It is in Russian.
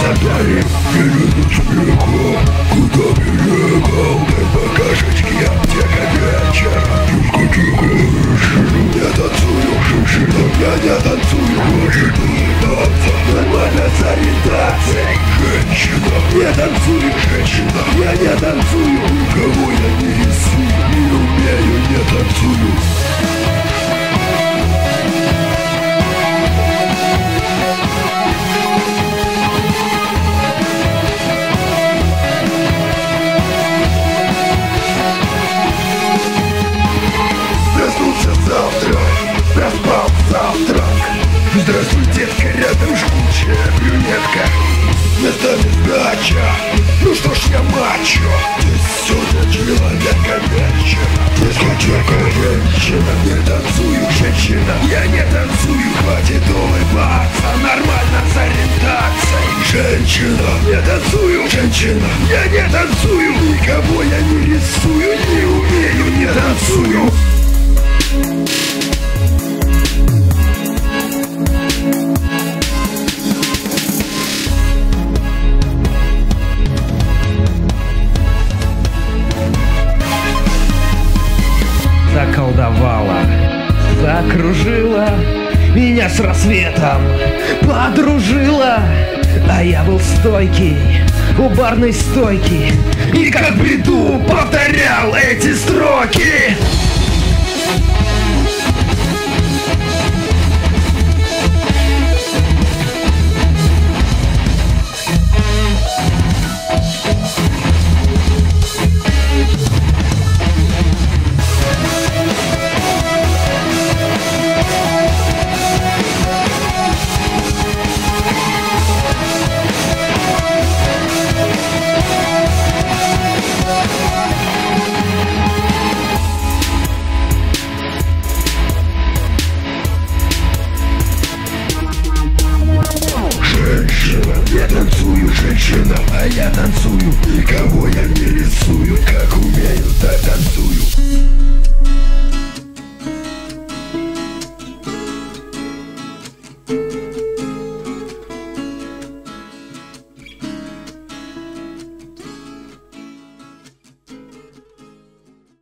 подарим. Я не успеха, куда переехал, дай покажечки, аптека вечер. Дискотека решила, я танцую, женщина, я не танцую, хочет улыбаться. Нормально с ориентацией, женщина, я танцую, женщина, я не танцую. Никого я не рисую, не умею, не танцую. Проспал завтрак. Здравствуй, детка, рядом жгучая брюнетка. Местами сдача. Ну что ж я мачо. Здесь сюда человека вечер. Дискотека женщина. Не танцую, женщина. Я не танцую, хватит улыбаться. Нормально с ориентацией. Женщина, не танцую, женщина. Я не танцую. Никого я не рисую, не умею, не танцую. Заколдовала, закружила меня с рассветом, подружила. А я был стойкий, у барной стойки, и как в бреду повторял эти строки.